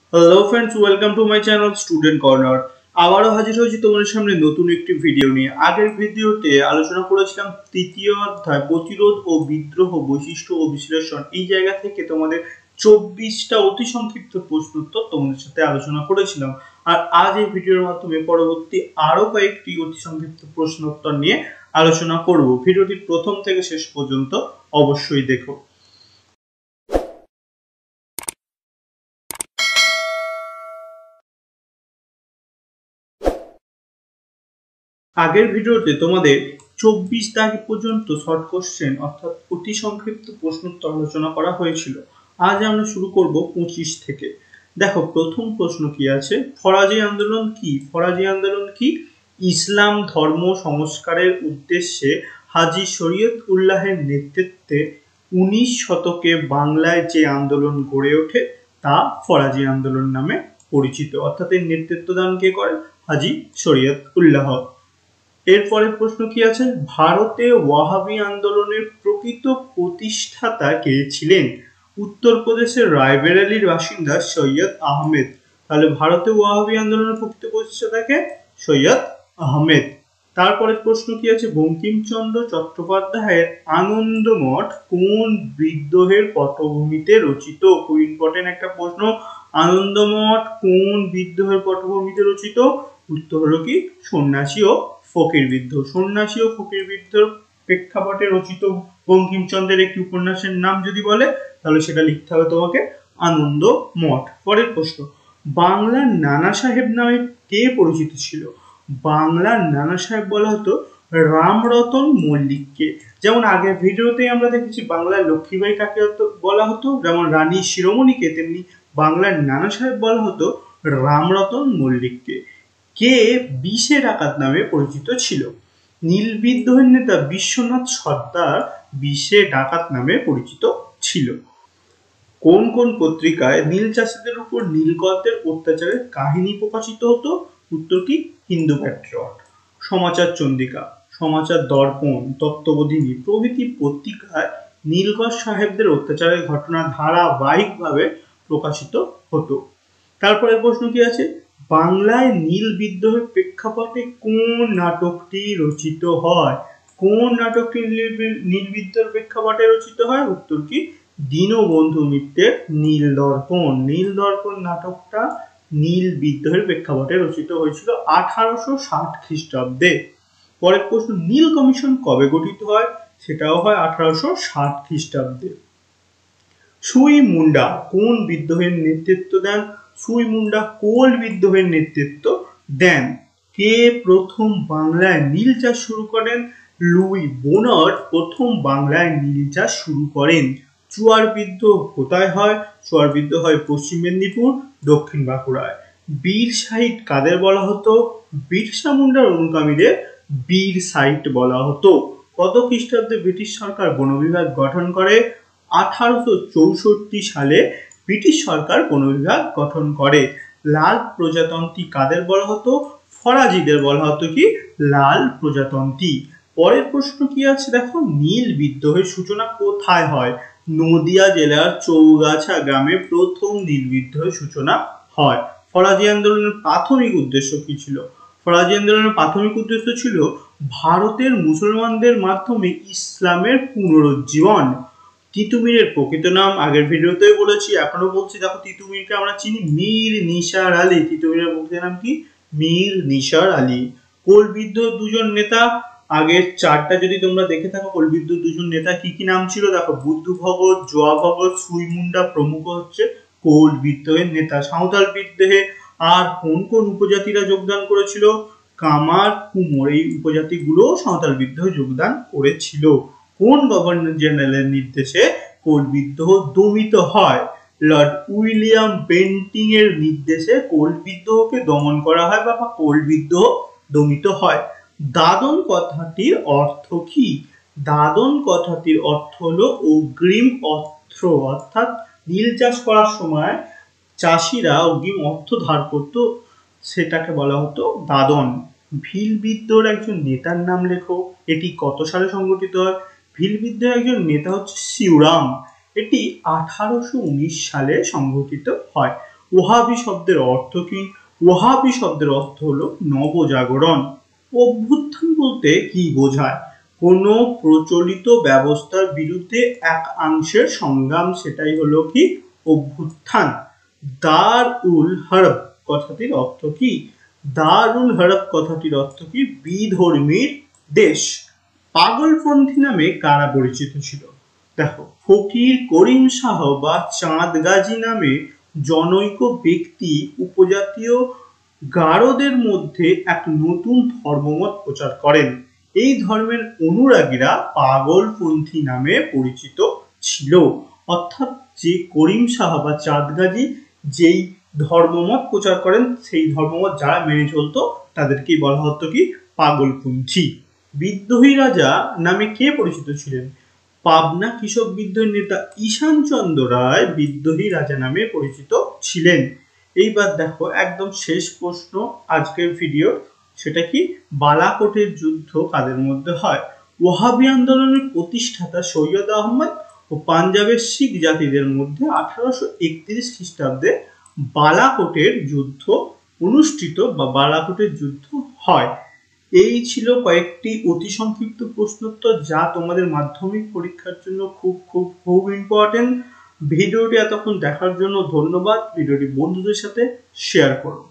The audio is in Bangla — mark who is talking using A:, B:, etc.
A: Hello friends, welcome to my channel student corner. আবারও হাজির হয়েছি তোমাদের সামনে নতুন একটি ভিডিও নিয়ে। আগের ভিডিওতে আলোচনা করেছিলাম তৃতীয় অধ্যায় প্রতিরোধ ও বিদ্রোহ বৈশিষ্ট্য ও বিশ্লেষণ। এই জায়গা থেকে তোমাদের 24টা অতি সংক্ষিপ্ত প্রশ্ন উত্তর তোমাদের সাথে আলোচনা করেছিলাম। আর আজ এই ভিডিওর মাধ্যমে পরবর্তী আরো কয়েকটি অতি সংক্ষিপ্ত প্রশ্ন উত্তর নিয়ে আলোচনা করব। ভিডিওটি প্রথম থেকে শেষ পর্যন্ত অবশ্যই দেখো। আগের ভিডিওতে তোমাদের 24 তারিখ পর্যন্ত শর্ট কোশ্চেন অর্থাৎ অতি সংক্ষিপ্ত প্রশ্নোত্তর আলোচনা করা হয়েছিল। আজ আমরা শুরু করব 25 থেকে। দেখো, প্রথম প্রশ্ন কি আছে, ফরাজি আন্দোলন কি? ফরাজি আন্দোলন কি? ইসলাম ধর্ম সংস্কারের উদ্দেশ্যে হাজী শরীয়ত উল্লাহের নেতৃত্বে 19 শতকে বাংলায় যে আন্দোলন গড়ে ওঠে তা ফরাজি আন্দোলন নামে পরিচিত। অর্থাৎ এর নেতৃত্ব দান কে করে? হাজী শরীয়ত উল্লাহ। এরপরের প্রশ্ন কি আছে, ভারতে ওয়াহাবি আন্দোলনের প্রকৃত প্রতিষ্ঠাতা কে ছিলেন? উত্তরপ্রদেশের রায়বেরেলির বাসিন্দা সৈয়দ আহমেদ। তাহলে ভারতে ওয়াহাবি আন্দোলনের প্রকৃত প্রতিষ্ঠাতা কে? সৈয়দ আহমেদ। তারপরে প্রশ্ন কি আছে, বঙ্কিমচন্দ্র চট্টোপাধ্যায়ের আনন্দমঠ কোন বিদ্রোহের পটভূমিতে রচিত? খুব ইম্পর্টেন্ট একটা প্রশ্ন। আনন্দমঠ কোন বিদ্রোহের পটভূমিতে রচিত? উত্তর হলো কি সন্ন্যাসী ও ফকির বিদ্রোহ। সন্ন্যাসী ও ফকির বিদ্রোহের প্রেক্ষাপটে রচিত বঙ্কিমচন্দ্রের একটি উপন্যাসের নাম যদি বলে তাহলে সেটা লিখতে হবে তোমাকে আনন্দ মঠ। পরের প্রশ্ন, বাংলার নানা সাহেব নামে কে পরিচিত ছিল? বাংলার নানা সাহেব বলা হতো রামরতন মল্লিককে। যেমন আগের ভিডিওতেই আমরা দেখেছি বাংলার লক্ষ্মীবাই কাকে বলা হতো, যেমন রানী শিরোমণিকে, তেমনি বাংলার নানা সাহেব বলা হতো রামরতন মল্লিককে। কে বিশে ডাকাত নামে পরিচিত ছিল? নীল বিদ্রোহের নেতা বিশ্বনাথ সর্দার বিশে ডাকাত নামে পরিচিত ছিল। কোন কোন পত্রিকায় নীল চাষীদের উপর নীলকরদের অত্যাচারের কাহিনী প্রকাশিত হতো? উত্তর কি হিন্দু প্যাট্রিয়ট, সমাচার চন্দ্রিকা, সমাচার দর্পণ, তত্ত্ববোধিনী প্রভৃতি পত্রিকায় নীলকর সাহেবদের অত্যাচারের ঘটনা ধারাবাহিকভাবে প্রকাশিত হতো। তারপরে প্রশ্ন কি আছে, বাংলায় নীল বিদ্রোহের প্রেক্ষাপটে কোন নাটকটি রচিত হয়? কোন নাটকটি নীল বিদ্রোহের প্রেক্ষাপটে রচিত হয়? উত্তর কি দীনবন্ধু মিত্রের নীল দর্পণ। নীল দর্পণ নাটকটা নীল বিদ্রোহের প্রেক্ষাপটে রচিত হয়েছিল 1860 খ্রিস্টাব্দে। পরের প্রশ্ন, নীল কমিশন কবে গঠিত হয়? সেটাও হয় 1860 খ্রিস্টাব্দে। সুই মুন্ডা কোন বিদ্রোহের নেতৃত্ব দেন? সুই মুন্ডা কোল বিদ্রোহের নেতৃত্ব দেন। কে প্রথম বাংলায় নীল চাষ শুরু করেন? লুই বোনার্ড প্রথম বাংলায় নীল চাষ শুরু করেন। চুয়ার বিদ্রোহ কোথায় হয়? চুয়ার বিদ্রোহ হয় পশ্চিম মেদিনীপুর, দক্ষিণ বাঁকুড়ায়। বীর সাহিট কাদের বলা হতো? বিরসা মুন্ডার অনুগামীদের বীর সাহিট বলা হতো। কত খ্রিস্টাব্দে ব্রিটিশ সরকার বন বিভাগ গঠন করে? 1864 সালে ব্রিটিশ সরকার বন বিভাগ গঠন করে। লাল প্রজাতন্ত্রী কাদের বলা হতো? ফরাজিদের বলা হতো কি লাল প্রজাতন্ত্রী। পরের প্রশ্ন কি আছে দেখো, নীল বিদ্রোহের সূচনা কোথায় হয়? নদিয়া জেলার চৌগাছা গ্রামে প্রথম নীল বিদ্রোহের সূচনা হয়। ফরাজি আন্দোলনের প্রাথমিক উদ্দেশ্য কি ছিল? ফরাজি আন্দোলনের প্রাথমিক উদ্দেশ্য ছিল ভারতের মুসলমানদের মাধ্যমে ইসলামের পুনরুজ্জীবন। তিতুমিরের প্রকৃত নাম আগের ভিডিওতেই বলেছি, এখনো বলছি, দেখো তিতুমিরকে আমরা চিনি মীর নিসার আলী। তিতুমিরের প্রকৃত নাম কি? মীর নিসার আলী। কোল বিদ্রোহের দুজন নেতা, আগের চারটা যদি তোমরা দেখে থাকো, কোল বিদ্রোহের দুজন নেতা কি কি নাম ছিল দেখো, বুদ্ধু ভগত, জোয়া ভগত, সুই মুন্ডা প্রমুখ হচ্ছে কোল বিদ্রোহের নেতা। সাঁওতাল বিদ্রোহে আর কোন কোন উপজাতিরা যোগদান করেছিল? কামার, কুমোর, এই উপজাতিগুলো সাঁওতাল বিদ্রোহে যোগদান করেছিল। কোন গভর্নর জেনারেলের নির্দেশে কোল বিদ্রোহ দমিত হয়? লর্ড উইলিয়াম বেন্টিং এর নির্দেশে কোল বিদ্রোহকে দমন করা হয় বা কোল বিদ্রোহ দমিত হয়। দাদন কথাটির অর্থ কি? দাদন কথাটির অর্থ হলো অগ্রিম অর্থ, অর্থাৎ নীল চাষ করার সময় চাষিরা অগ্রিম অর্থ ধার করত, সেটাকে বলা হতো দাদন। ভিল বিদ্রোহের একজন নেতার নাম লেখো। এটি কত সালে সংগঠিত হয়? ভিল বিদ্রোহের একজন নেতা হচ্ছে শিবরাম। এটি 1819 সালে সংগঠিত হয়। ওহাবি শব্দের অর্থ কি? ওহাবি শব্দের অর্থ হলো নবজাগরণ। অভ্যুত্থান বলতে কি বোঝায়? কোনো প্রচলিত ব্যবস্থার বিরুদ্ধে এক অংশের সংগ্রাম, সেটাই হলো কি অভ্যুত্থান। দারুল হরব কথাটির অর্থ কি? দারুল হরব কথাটির অর্থ কি? বিধর্মীর দেশ। পাগলপন্থী নামে কারা পরিচিত ছিল? দেখো, ফকির করিম শাহ বা চাঁদ গাজী নামে জনৈক ব্যক্তি উপজাতীয় গারোদের মধ্যে এক নতুন ধর্মমত প্রচার করেন। এই ধর্মের অনুরাগীরা পাগলপন্থী নামে পরিচিত ছিল। অর্থাৎ যে করিম শাহ বা চাঁদ গাজী যেই ধর্মমত প্রচার করেন, সেই ধর্মমত যারা মেনে চলতো তাদেরকেই বলা হতো কি পাগলপন্থী। বিদ্রোহী রাজা নামে কে পরিচিত ছিলেন? পাবনা কৃষক বিদ্রোহী নেতা ঈশানচন্দ্র রায় বিদ্রোহী রাজা নামে পরিচিত ছিলেন। এইবার দেখো একদম শেষ প্রশ্ন আজকের ভিডিও, সেটা কি বালাকোটের যুদ্ধ কাদের মধ্যে হয়? ওহাবি আন্দোলনের প্রতিষ্ঠাতা সৈয়দ আহমদ ও পাঞ্জাবের শিখ জাতিদের মধ্যে 1831 খ্রিস্টাব্দে বালাকোটের যুদ্ধ অনুষ্ঠিত বা বালাকোটের যুদ্ধ হয়। এই ছিল কয়েকটি অতি সংক্ষিপ্ত প্রশ্নোত্তর যা তোমাদের মাধ্যমিক পরীক্ষার জন্য খুব খুব খুব ইম্পর্টেন্ট। ভিডিওটি এতক্ষণ দেখার জন্য ধন্যবাদ। ভিডিওটি বন্ধুদের সাথে শেয়ার করো।